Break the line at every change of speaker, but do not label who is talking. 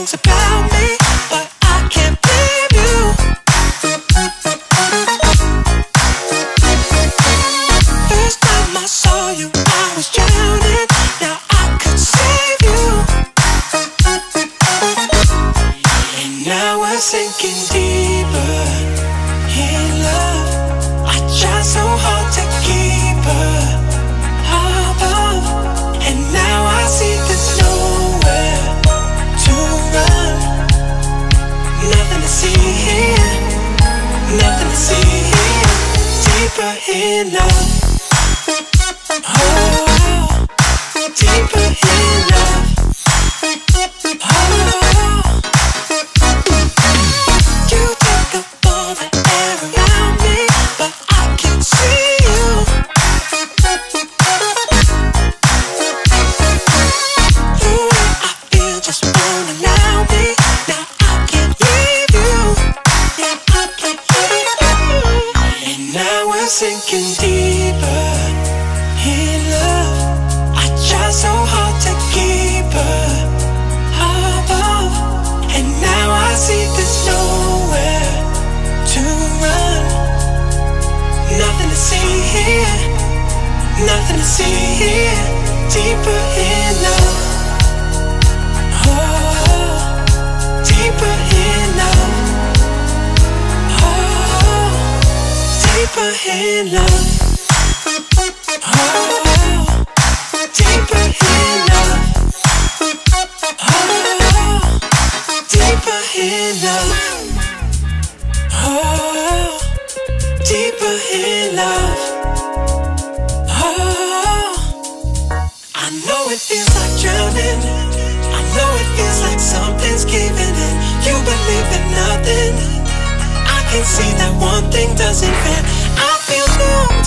things about me, but I can't blame you. First time I saw you, I was drowning. Now I could save you. And now we're sinking deeper in love. I try so hard to keep her above, and now I see there's nowhere to run. Nothing to see here, nothing to see here. Deeper in love, oh, deeper in love, oh. You take up all the air around me, but I can't see you. The way I feel just won't allow me. Now I can't leave you. Yeah, I can't leave you. And now we're sinking deeper in love. I try so hard to keep her above, and now I see there's nowhere to run. Nothing to see here, nothing to see here. Deeper in love, oh, deeper in love, oh, deeper in love, oh, deeper in love, oh, deeper in love, oh, deeper in love, oh. I know it feels like drowning, I know it feels like something's giving in. You believe in nothing, I can see that one thing doesn't fit. I feel new.